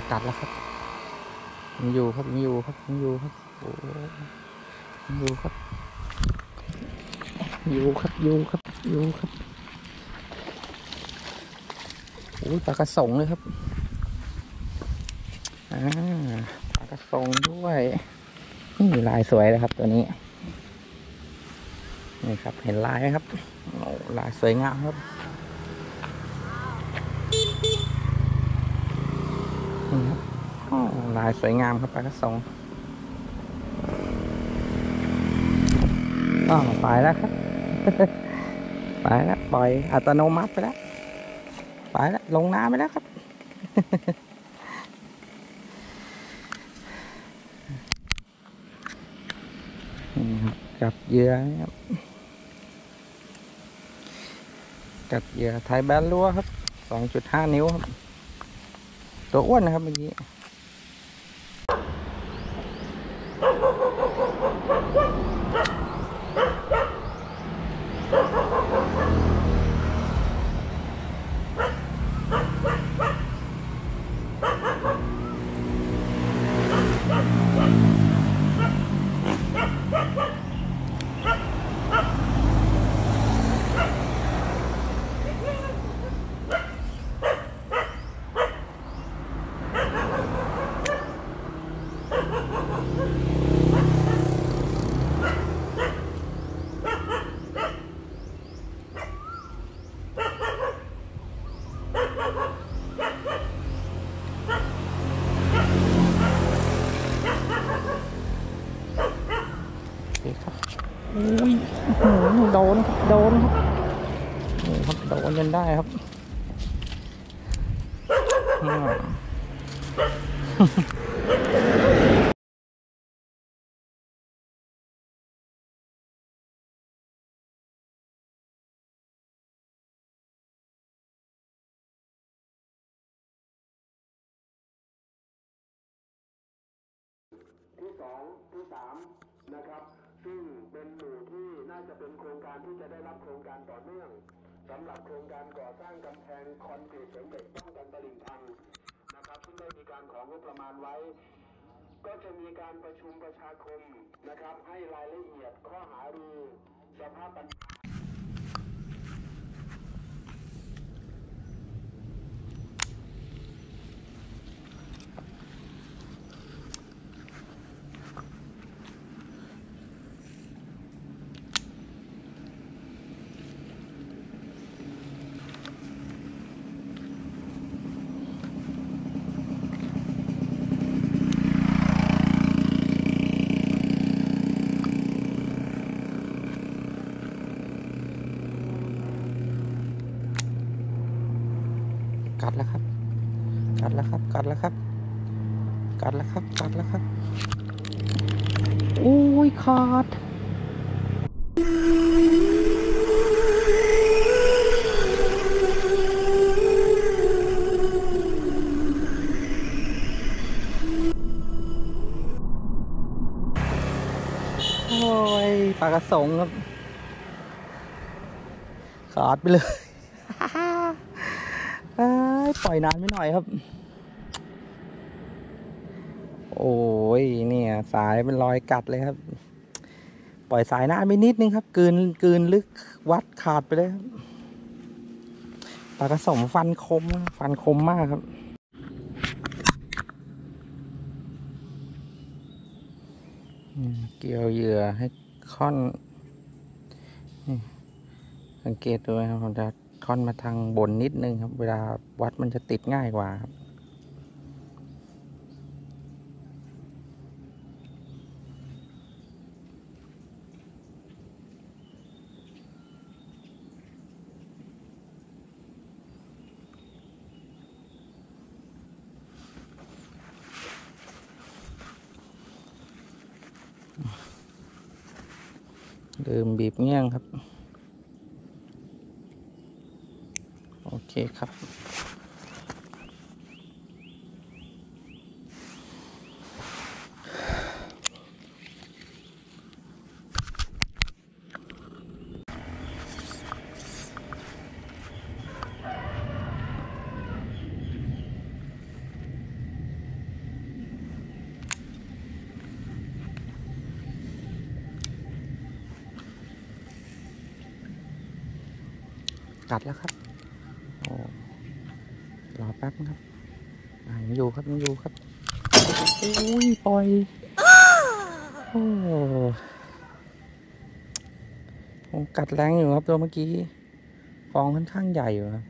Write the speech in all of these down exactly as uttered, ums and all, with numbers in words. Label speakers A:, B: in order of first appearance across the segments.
A: กัดแล้วครับยังอยู่ครับยังอยู่ครับยังอยู่ครับโอ้ยังอยู่ครับอยู่ครับอยู่ครับอยู่ครับโอ้ปลากระสงเลยครับอ่าปลากระสงด้วยนี่ลายสวยเลยครับตัวนี้นี่ครับเห็นลายไหมครับโอ้ลายสวยงามครับนี่ครับลายสวยงามครับปลากระสงอ๋อไปแล้วครับ ไปแล้วปล่อยอัตโนมัติไปแล้วไปแล้วลงน้ำไปแล้วครับ นี่ครับจับเหยื่อครับจับเหยื่อไทยแบนลัวครับ สองจุดห้า นิ้วครับตัวอ้วนนะครับเมื่อกี้อุ้ยโดนครับโดนครับนี่ครับโดนจนได้ครับ
B: ที่สองที่สามนะครับซึ่งเป็นหมู่ที่น่าจะเป็นโครงการที่จะได้รับโครงการต่อเนื่องสำหรับโครงการก่อสร้างกำแพงคอนกรีตเสริมเหล็กป้องกันตลิ่งพังนะครับซึ่งได้มีการของงบประมาณไว้ก็จะมีการประชุมประชาคมนะครับให้รายละเอียดข้อหารือสภาพปัญหา
A: กัดแล้วครับกัดแล้วครับกัดแล้วครับกัดแล้วครับกัดแล้วครับโอ้ยขาดโอ้ยปลากระสงครับขาดไปเลย ปล่อยนานไม่หน่อยครับโอ้ยเนี่ยสายเป็นรอยกัดเลยครับปล่อยสายนานไปนิดนึงครับกืนกืนลึกวัดขาดไปเลยครับปลากระสมฟันคมฟันคมมากครับเกี่ยวเหยื่อให้ค่อนสังเกตดูนะครับผมจะค่อนมาทางบนนิดนึงครับเวลาวัดมันจะติดง่ายกว่าครับลืมบีบเงี้ยงครับโอเคครับกัดแล้วครับโอ้รอแป๊บนะครับอ่ายังอยู่ครับยังอยู่ครับอุ้ยปล่อยโอ้โอ้กัดแรงอยู่ครับตัวเมื่อกี้ฟองค่อนข้างใหญ่อยู่ครับ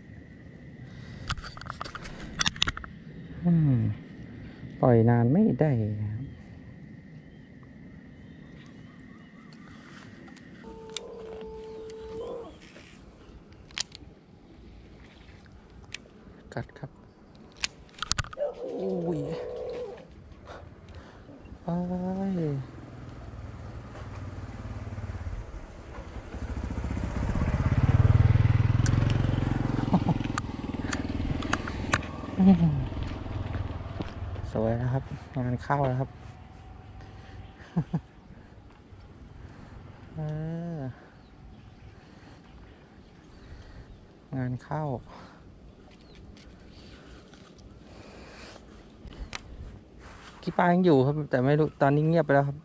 A: อืมปล่อยนานไม่ได้ครับกัดครับอุ้ยไปสวยนะครับงานเข้าแล้วครับเอองานเข้ากี่ปลายังอยู่ครับแต่ไม่รู้ตอนนี้เงียบไปแล้วครับ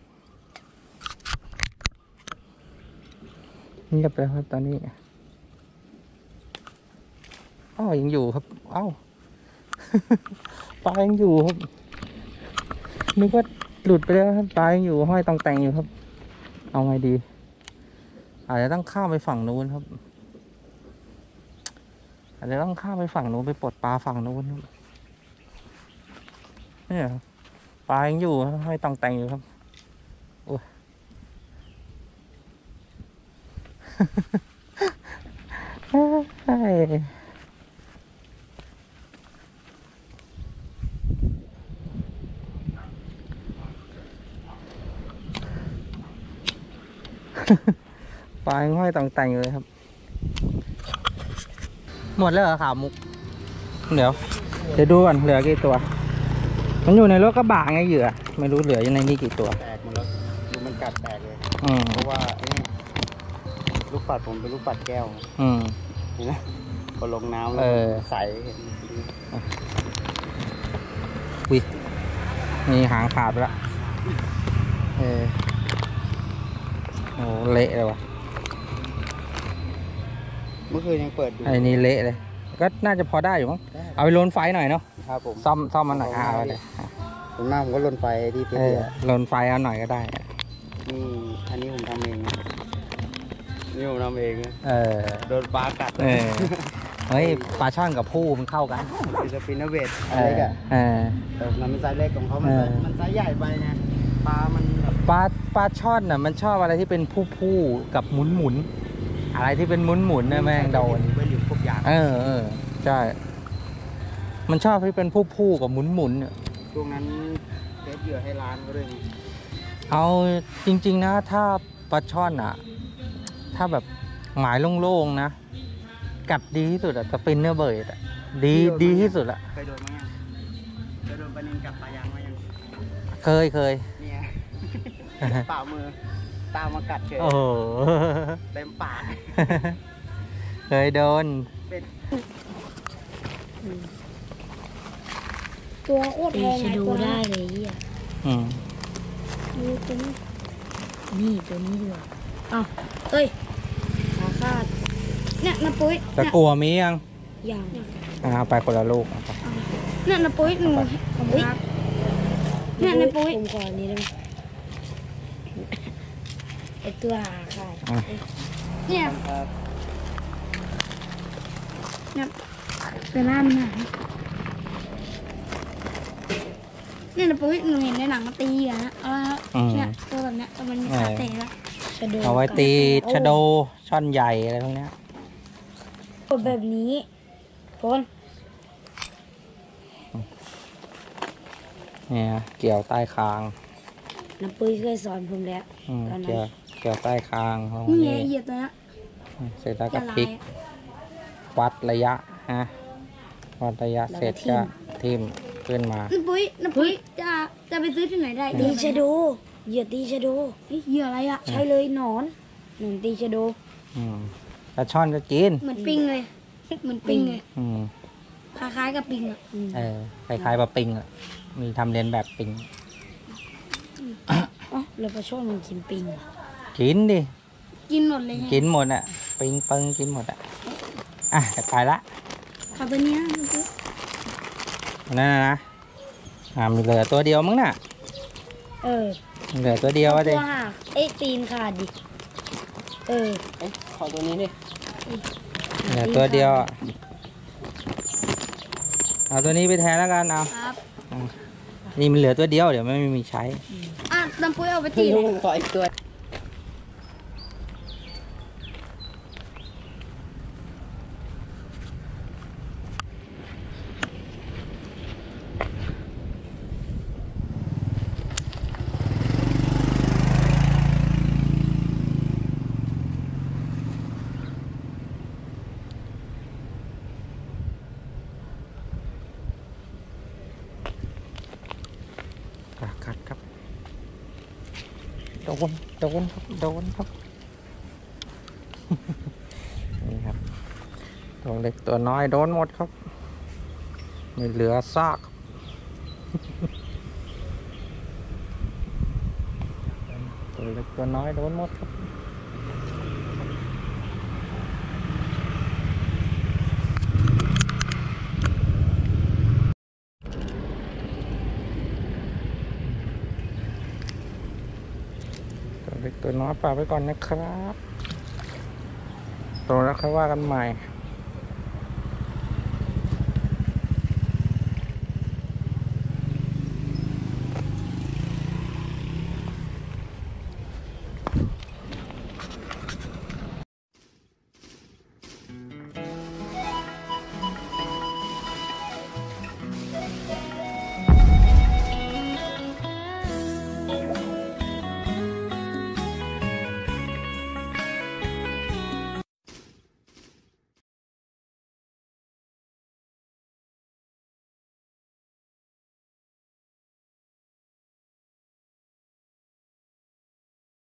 A: เงียบไปแล้วครับตอนนี้อ้อยังอยู่ครับเอ้า ปลายังอยู่ครับนึกว่าหลุดไปแล้วครับปลายังอยู่ห้อยตองแต่งอยู่ครับเอาไงดีอาจจะต้องข้ามไปฝั่งนู้นครับอาจจะต้องข้ามไปฝั่งนู้นไปปลดปลาฝั่งนู้นครับเนี่ยปลายังอยู่ห้อยตองแต่งอยู่ครับโอ้ย ใช่ปลายังห้อยตองแต่งอยู่เลยครับหมดแล้วเหรอขาวมุกเดี๋ยวเดี๋ยวดูก่อนเหลือกี่ตัวมันอยู่ในรถกระบะไงเหยื่อไม่รู้เหลืออยู่ในนี้กี่ตัว
C: แตกหมดแล้วดูมันกัดแตกเลย
A: อืม
C: เพราะว่าไอ้นี่ลูกปัดผมเป็นลูกปัดแก้ว
A: อืม
C: นี่นะพอลงน้ำแล้ว
A: เออ
C: ใสเห็น
A: วินี่หางขาดไปแล้วเออโอ้เละเลยวะ
C: เมื่อคืนยังเปิดอยู่
A: ไอ้นี่เละเลยก็น่าจะพอได้อยู่มั้งเอาไปโลนไฟหน่อยเนาะ
C: ครับผม
A: ซ่อมซ่อมมันหน่อยอ่าเอาเลย
C: ส่วนมากผมก็ลนไฟที่เพช
A: เอ
C: ร
A: อโลนไฟเอาหน่อยก็ได้
C: นี่อันนี้ผมทำเองนะนี่ผมทำเองนะ
A: เออ
C: โดนปลากัด
A: เออเฮ้ยปลาช่อนกับผู้มันเข้ากัน
C: ฟิลิปปินส์เวท
A: เอ
C: เล็
A: อก
C: อะ
A: เออ
C: แต่ผมทำเป็นไซส์เล็กของเขามันไซส์
A: เออ
C: มันไซส์ใหญ่ไปไงปลามันแบบ
A: ปลาปลาช่อนน่ะมันชอบอะไรที่เป็นผู้ผู้กับหมุนหมุนๆอะไรที่เป็นหมุนหมุนๆเนี่ยแม่งโดน
C: ไปหลิวพวกอย่าง
A: เออเออใช่มันชอบที่เป็นผู้ผู้กับหมุนหมุนๆเนี่ย
C: ช่วงนั้นเทสเหยื่อให้ร้านก็ด้วยไง
A: เอาจริงๆนะถ้าปลาช่อนอ่ะ ถ้าแบบหมายโล่งๆนะกัดดีที่สุดอะสปินเนอร์เบิร์ดอะดีดีที่สุดอะ
C: เคยโดนไหมยังเคยโดนปลานิลกัดปลายางไหมยัง
A: เคยเคย
C: เนี่ย เปล่ามือตามมากัดเฉย
A: โอ้โห
C: เต็มปาก
A: เคยโดน
C: เป็น
D: ตัวโคตรแพง
E: จะ
D: อะ
E: ดู
D: ตัว
E: ได้
D: นั้น
E: เลยอ่ะ
A: อืม
D: ดูตัวนี้
E: นี่ตัวนี้ดีกว่า
D: อ้าวเอ้ยขาขาดเนี่ยนะปุ้ย
A: แต่
D: เนี่ย
A: กลัวมียัง
E: อย่าง
A: อ่าเอาไปคนละลูกเอาไป
D: เนี่ยนะปุ้ยหนูเฮ้ยเนี่ยนะปุ้ย
E: ผมขออันนี้ได้ไหมไอตัวหาขาด
A: อ่ะ
D: เนี่ย
C: ครับ
D: เนี่ยเป็นน้ำหนังเนี่ยนะปุ้ยหนูเห็นในหนังมาตีอ่ะนะเอาละ
A: อืม
D: เนี่ยตัวแบบเนี้ยแต่มันมีขาเตะแล้ว
E: ชะโด
A: เอาไว้ตีชะโดช่อนใหญ่อะไรพวกเนี้ย
E: กดแบบนี้คน
A: เนี่ยเกี่ยวใต้คาง
E: น้ำปุ้ยเคยสอนผมแล้ว
A: อืม
E: ตอนนั้
A: เกี่ยวน เกี่ยวใต้คางของ
D: นี่ไง
A: นี่
D: เหยียบตัวเนี้ย
A: เสร็จแล้วก็
D: จะ
A: พลิ
D: ลาก ย
A: วัดระยะฮะวัดระยะเสร็จก็ทิ่มขึ้นมา
D: นะปุ้ยนะปุ้ยจะจะไปซื้อที่ไหนได้
E: ตีชะโดเหยียดตีชะโด
D: เฮ้ยเหยื่ออะไรอ่ะ
E: ใช่เลยหนอนหนอนตีชะโด
A: อืมปลาช่อนก็กิน
D: เหมือนปิงเลยเหมือนปิงเลย
A: อืม
D: คล้ายๆกับปิงอ่ะ
E: อืม
A: เออคล้ายๆปลาปิงอ่ะมีทำเรียนแบบปิง
E: อ๋อแล้วปลาช่อนมันกินปิงเหรอ
A: กินดิ
D: กินหมดเลยไง
A: กินหมดอ่ะปิงเปิงกินหมดอ่ะ
D: น
A: อ่ะจะไปละ
D: เอาตัวเนี้ยน้ำปุ้ย
A: นั่นนะนะอ่ามีเหลือตัวเดียวมั้งน่ะ
E: เออ
A: เหลือตัวเดียว
E: เอา
A: อะ
E: ตั
A: ดิ
E: วหักเอ้ยตีนขาดดิเออ
C: เอ้ยขอตัวนี้ดิ
A: เหลือตัวเดียวอะเอาตัวนี้ไปแทนแล้วกันเอา
D: ครับ
A: นี่มันเหลือตัวเดียวเดี๋ยวไม่มีใช้
D: อ่ะน้ำปุ้ยเอาไปตีเลย
C: ขออีกตัว
A: กัดครับโดนโดนครับโดนครับ นี่ครับตัวเล็กตัวน้อยโดนหมดครับไม่เหลือซากตัวเล็กตัวน้อยโดนหมดครับตัวเล็กตัวน้อยฝากไว้ก่อนนะครับโตแล้วค่อยว่ากันใหม่